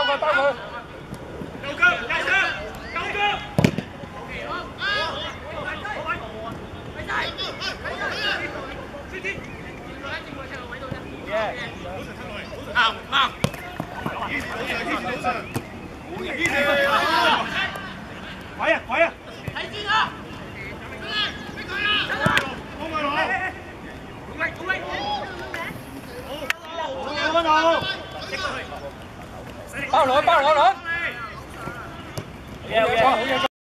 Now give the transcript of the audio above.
佢。 夠腳，右腳，夠腳。啱啱。鬼啊鬼啊！睇住啊！幫佢攞。 包攞包攞攞。好嘢好嘢好嘢。